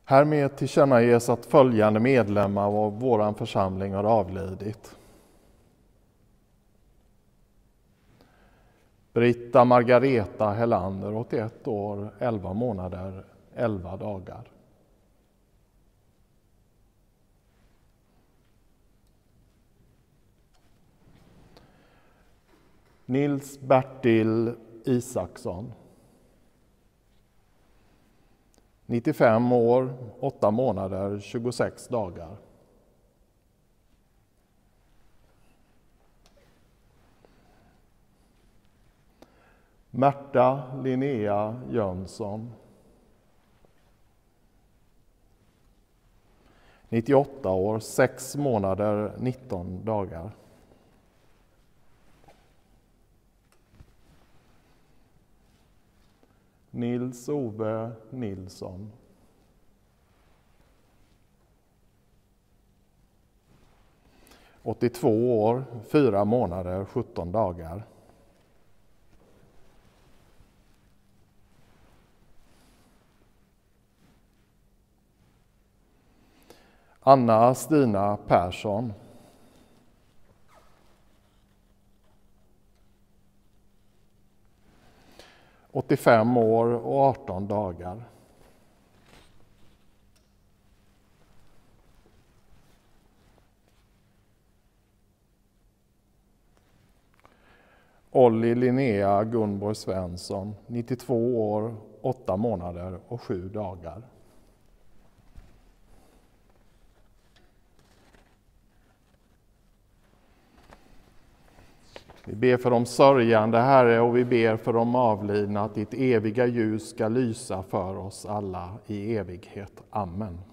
Härmed tillkännages att följande medlemmar av vår församling har avlidit. Britta Margareta Hellander, 81 år, 11 månader, 11 dagar. Nils Bertil Isaksson, 95 år, 8 månader, 26 dagar. Märta Linnea Jönsson, 98 år, 6 månader, 19 dagar. Nils Ove Nilsson, 82 år, 4 månader, 17 dagar. Anna Stina Persson, 85 år och 18 dagar. Olli Linnea Gunborg Svensson, 92 år, 8 månader och 7 dagar. Vi ber för de sörjande, Herre, och vi ber för de avlidna att ditt eviga ljus ska lysa för oss alla i evighet. Amen.